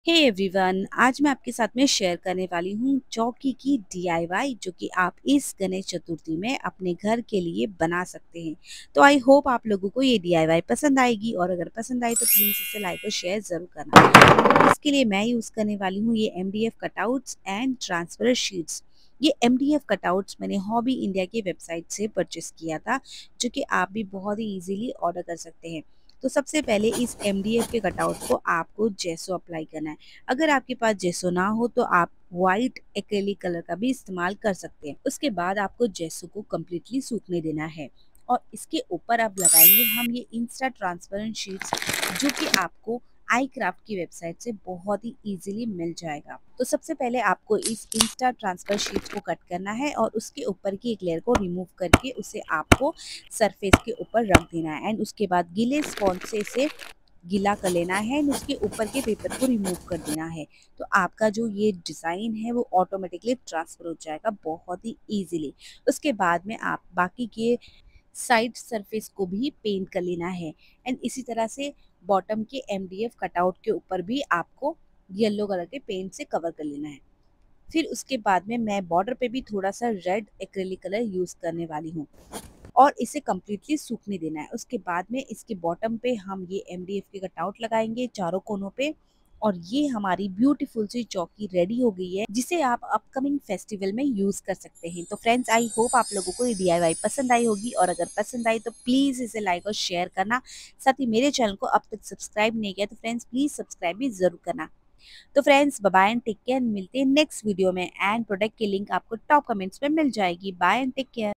Hey everyone, आज मैं आपके साथ में शेयर करने वाली हूँ चौकी की डीआईवाई जो कि आप इस गणेश चतुर्थी में अपने घर के लिए बना सकते हैं। तो आई होप आप लोगों को ये डीआईवाई पसंद आएगी और अगर पसंद आई तो प्लीज़ इसे लाइक और शेयर ज़रूर करना। तो इसके लिए मैं यूज़ करने वाली हूँ ये MDF cutouts and transfer sheets. ये एमडीएफ कटआउट्स मैंने हॉबी इंडिया की वेबसाइट से परचेस किया था, जो कि आप भी बहुत ही ईजिली ऑर्डर कर सकते हैं। तो सबसे पहले इस एमडीएफ के कटआउट को आपको जेसो अप्लाई करना है। अगर आपके पास जेसो ना हो तो आप व्हाइट एक्रेलिक कलर का भी इस्तेमाल कर सकते हैं। उसके बाद आपको जेसो को कम्प्लीटली सूखने देना है और इसके ऊपर अब लगाएंगे हम ये इंस्टा ट्रांसपेरेंट शीट्स, जो कि आपको आई क्राफ्ट की वेबसाइट से बहुत ही इजीली मिल जाएगा। तो सबसे पहले आपको इस इंस्टा ट्रांसफर शीट्स को कट करना है और उसके ऊपर की एक लेयर को रिमूव करके उसे आपको सरफेस के ऊपर रख देना है एंड उसके बाद गीले स्पॉन्ज से इसे गीला कर लेना है एंड उसके ऊपर के पेपर को रिमूव कर देना है। तो आपका जो ये डिज़ाइन है वो ऑटोमेटिकली ट्रांसफर हो जाएगा बहुत ही इजीली। उसके बाद में आप बाकी के साइड सरफेस को भी पेंट कर लेना है एंड इसी तरह से बॉटम के एमडीएफ कटआउट के ऊपर भी आपको येलो कलर के पेंट से कवर कर लेना है। फिर उसके बाद में मैं बॉर्डर पे भी थोड़ा सा रेड एक्रेलिक कलर यूज़ करने वाली हूँ और इसे कम्प्लीटली सूखने देना है। उसके बाद में इसके बॉटम पे हम ये एमडीएफ के कटआउट लगाएंगे चारों कोनों पे और ये हमारी ब्यूटीफुल सी चौकी रेडी हो गई है, जिसे आप अपकमिंग फेस्टिवल में यूज कर सकते हैं। तो फ्रेंड्स, आई होप आप लोगों को ये डीआईवाई पसंद आई होगी और अगर पसंद आई तो प्लीज इसे लाइक और शेयर करना। साथ ही मेरे चैनल को अब तक सब्सक्राइब नहीं किया तो फ्रेंड्स प्लीज सब्सक्राइब भी जरूर करना। तो friends, bye and take care. मिलते हैं नेक्स्ट वीडियो में एंड प्रोडक्ट की लिंक आपको टॉप कमेंट्स में मिल जाएगी। Bye and take care.